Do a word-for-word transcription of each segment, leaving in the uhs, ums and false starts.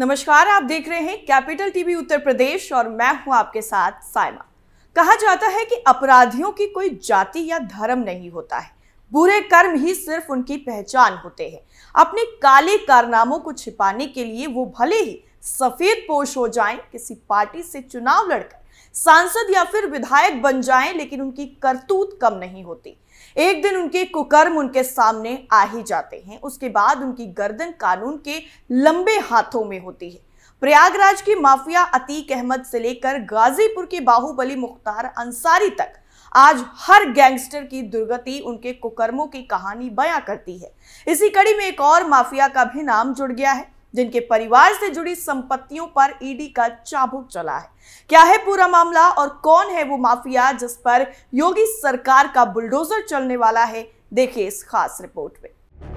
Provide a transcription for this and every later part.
नमस्कार, आप देख रहे हैं कैपिटल टीवी उत्तर प्रदेश और मैं हूं आपके साथ साइमा। कहा जाता है कि अपराधियों की कोई जाति या धर्म नहीं होता है, बुरे कर्म ही सिर्फ उनकी पहचान होते हैं। अपने काले कारनामों को छिपाने के लिए वो भले ही सफेद पोश हो जाएं, किसी पार्टी से चुनाव लड़कर सांसद या फिर विधायक बन जाएं, लेकिन उनकी करतूत कम नहीं होती। एक दिन उनके कुकर्म उनके सामने आ ही जाते हैं, उसके बाद उनकी गर्दन कानून के लंबे हाथों में होती है। प्रयागराज की माफिया अतीक अहमद से लेकर गाजीपुर के बाहुबली मुख्तार अंसारी तक आज हर गैंगस्टर की दुर्गति उनके कुकर्मों की कहानी बयां करती है। इसी कड़ी में एक और माफिया का भी नाम जुड़ गया है, जिनके परिवार से जुड़ी संपत्तियों पर ईडी का चाबुक चला है। क्या है पूरा मामला और कौन है वो माफिया जिस पर योगी सरकार का बुलडोजर चलने वाला है, देखिए इस खास रिपोर्ट में।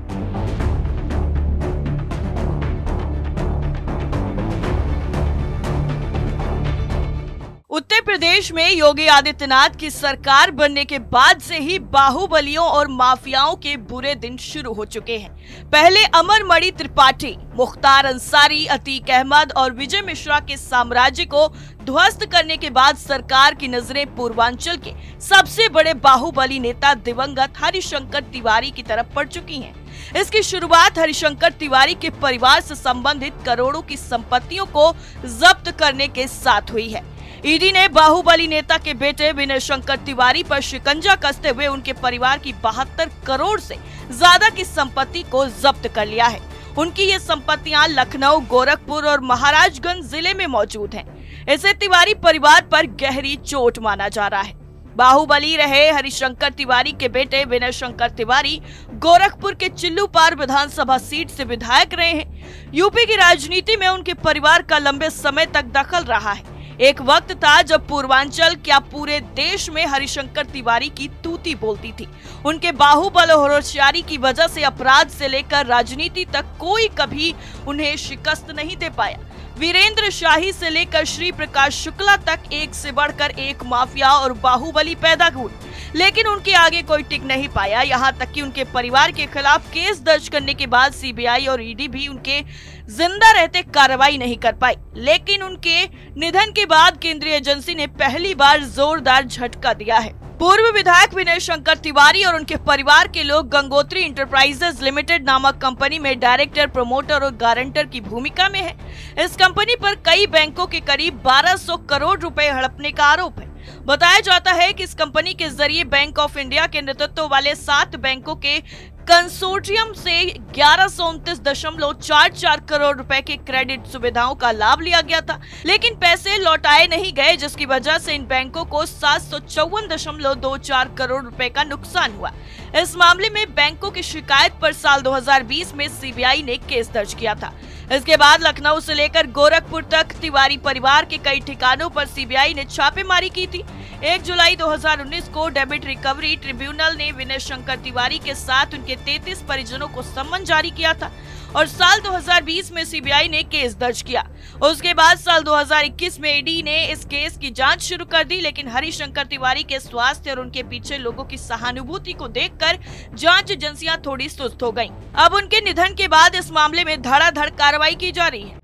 उत्तर प्रदेश में योगी आदित्यनाथ की सरकार बनने के बाद से ही बाहुबलियों और माफियाओं के बुरे दिन शुरू हो चुके हैं। पहले अमरमणि त्रिपाठी, मुख्तार अंसारी, अतीक अहमद और विजय मिश्रा के साम्राज्य को ध्वस्त करने के बाद सरकार की नजरें पूर्वांचल के सबसे बड़े बाहुबली नेता दिवंगत हरिशंकर तिवारी की तरफ पड़ चुकी हैं। इसकी शुरुआत हरिशंकर तिवारी के परिवार से संबंधित करोड़ों की संपत्तियों को जब्त करने के साथ हुई है। ईडी ने बाहुबली नेता के बेटे विनय शंकर तिवारी पर शिकंजा कसते हुए उनके परिवार की बहत्तर करोड़ से ज्यादा की संपत्ति को जब्त कर लिया है। उनकी ये संपत्तियां लखनऊ, गोरखपुर और महाराजगंज जिले में मौजूद हैं। इसे तिवारी परिवार पर गहरी चोट माना जा रहा है। बाहुबली रहे हरिशंकर तिवारी के बेटे विनय शंकर तिवारी गोरखपुर के चिल्लूपार विधानसभा सीट से विधायक रहे हैं। यूपी की राजनीति में उनके परिवार का लंबे समय तक दखल रहा है। एक वक्त था जब पूर्वांचल क्या पूरे देश में हरिशंकर तिवारी की तूती बोलती थी। उनके बाहुबल और होशियारी की वजह से अपराध से लेकर राजनीति तक कोई कभी उन्हें शिकस्त नहीं दे पाया। वीरेंद्र शाही से लेकर श्री प्रकाश शुक्ला तक एक से बढ़कर एक माफिया और बाहुबली पैदा हुए, लेकिन उनके आगे कोई टिक नहीं पाया। यहाँ तक कि उनके परिवार के खिलाफ केस दर्ज करने के बाद सीबीआई और ईडी भी उनके जिंदा रहते कार्रवाई नहीं कर पाई। लेकिन उनके निधन के बाद केंद्रीय एजेंसी ने पहली बार जोरदार झटका दिया है। पूर्व विधायक विनय शंकर तिवारी और उनके परिवार के लोग गंगोत्री इंटरप्राइजेज लिमिटेड नामक कंपनी में डायरेक्टर, प्रमोटर और गारंटर की भूमिका में है। इस कंपनी पर कई बैंकों के करीब बारह सौ करोड़ रुपए हड़पने का आरोप है। बताया जाता है कि इस कंपनी के जरिए बैंक ऑफ इंडिया के नेतृत्व वाले सात बैंकों के कंसोर्टियम से ग्यारह सौ उनतीस दशमलव चार चार करोड़ रुपए के क्रेडिट सुविधाओं का लाभ लिया गया था, लेकिन पैसे लौटाए नहीं गए, जिसकी वजह से इन बैंकों को सात सौ चौवन दशमलव दो चार करोड़ रुपए का नुकसान हुआ। इस मामले में बैंकों की शिकायत पर साल दो हज़ार बीस में सीबीआई ने केस दर्ज किया था। इसके बाद लखनऊ से लेकर गोरखपुर तक तिवारी परिवार के कई ठिकानों पर सीबीआई ने छापेमारी की थी। एक जुलाई दो हज़ार उन्नीस को डेबिट रिकवरी ट्रिब्यूनल ने विनय शंकर तिवारी के साथ उनके तैंतीस परिजनों को सम्मन जारी किया था और साल दो हज़ार बीस में सीबीआई ने केस दर्ज किया। उसके बाद साल दो हज़ार इक्कीस में ईडी ने इस केस की जांच शुरू कर दी, लेकिन हरिशंकर तिवारी के स्वास्थ्य और उनके पीछे लोगों की सहानुभूति को देखकर जांच एजेंसियां थोड़ी सुस्त हो गईं। अब उनके निधन के बाद इस मामले में धड़ाधड़ कार्रवाई की जा रही है।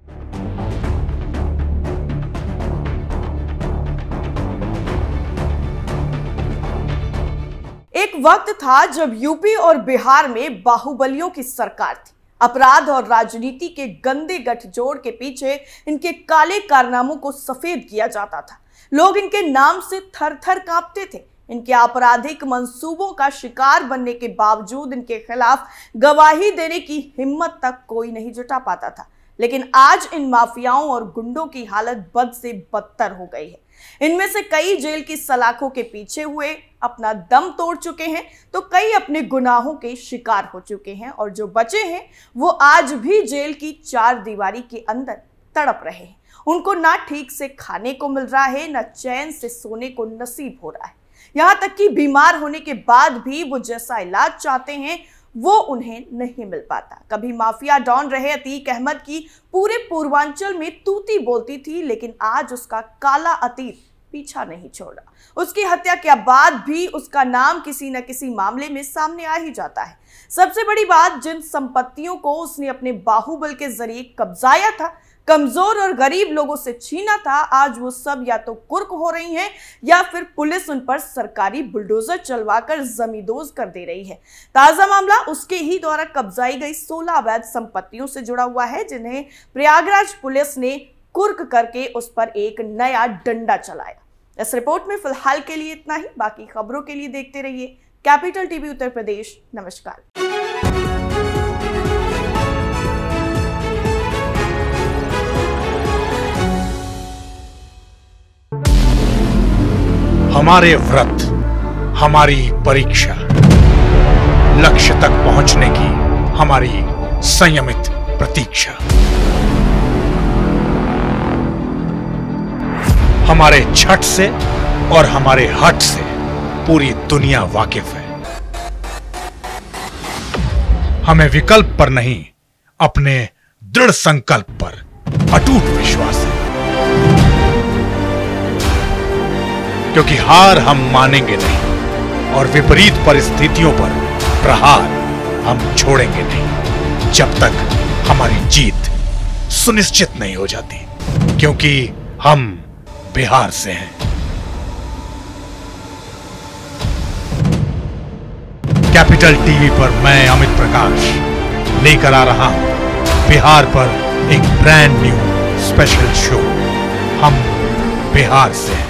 एक वक्त था जब यूपी और बिहार में बाहुबलियों की सरकार थी। अपराध और राजनीति के गंदे गठजोड़ के पीछे इनके काले कारनामों को सफेद किया जाता था। लोग इनके नाम से थर थर कांपते थे। इनके आपराधिक मंसूबों का शिकार बनने के बावजूद इनके खिलाफ गवाही देने की हिम्मत तक कोई नहीं जुटा पाता था। लेकिन आज इन माफियाओं और गुंडों की हालत बद से बदतर हो गई है। इनमें से कई जेल की सलाखों के पीछे हुए अपना दम तोड़ चुके हैं, तो कई अपने गुनाहों के शिकार हो चुके हैं, और जो बचे हैं वो आज भी जेल की चार दीवारी के अंदर तड़प रहे हैं। उनको ना ठीक से खाने को मिल रहा है, ना चैन से सोने को नसीब हो रहा है। यहाँ तक कि बीमार होने के बाद भी वो जैसा इलाज चाहते हैं वो उन्हें नहीं मिल पाता। कभी माफिया डॉन रहे अतीक अहमद की पूरे पूर्वांचल में तूती बोलती थी, लेकिन आज उसका काला अतीत पीछा नहीं छोड़ा। उसकी हत्या के बाद भी उसका नाम किसी न किसी मामले में सामने आ ही जाता है। सबसे बड़ी बात, जिन संपत्तियों को उसने अपने बाहुबल के जरिए कब्जाया था, कमजोर और गरीब लोगों से छीना था, आज वो सब या तो कुर्क हो रही हैं या फिर पुलिस उन पर सरकारी बुलडोजर चलवाकर जमींदोज कर दे रही है। ताजा मामला उसके ही द्वारा कब्जाई गई सोलह अवैध संपत्तियों से जुड़ा हुआ है, जिन्हें प्रयागराज पुलिस ने कुर्क करके उस पर एक नया डंडा चलाया। इस रिपोर्ट में फिलहाल के लिए इतना ही। बाकी खबरों के लिए देखते रहिए कैपिटल टीवी उत्तर प्रदेश। नमस्कार। हमारे व्रत, हमारी परीक्षा, लक्ष्य तक पहुंचने की हमारी संयमित प्रतीक्षा। हमारे छठ से और हमारे हठ से पूरी दुनिया वाकिफ है। हमें विकल्प पर नहीं, अपने दृढ़ संकल्प पर अटूट विश्वास है, क्योंकि हार हम मानेंगे नहीं और विपरीत परिस्थितियों पर प्रहार हम छोड़ेंगे नहीं, जब तक हमारी जीत सुनिश्चित नहीं हो जाती, क्योंकि हम बिहार से हैं। कैपिटल टीवी पर मैं अमित प्रकाश लेकर आ रहा हूं बिहार पर एक ब्रांड न्यू स्पेशल शो। हम बिहार से हैं।